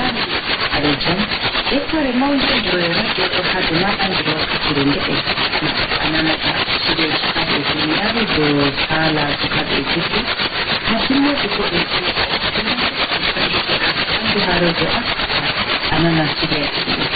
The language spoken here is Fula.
عليهم يكبر موجود ويحدنا أنجو كثيرين جدا أنا نتحدث هذه الدنيا وحالة هذه الجسد حسمو تكون بهارو أنا نفسي